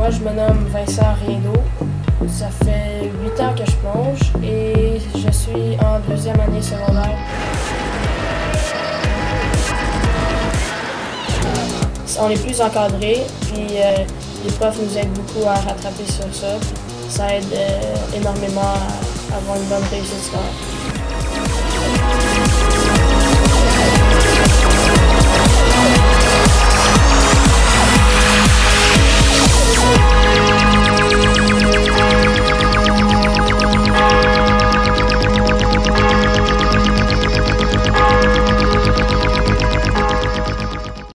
Moi, je me nomme Vincent Riendeau. Ça fait 8 ans que je plonge et je suis en 2e année secondaire. On est plus encadré, puis les profs nous aident beaucoup à rattraper sur ça. Ça aide énormément à avoir une bonne réussite scolaire.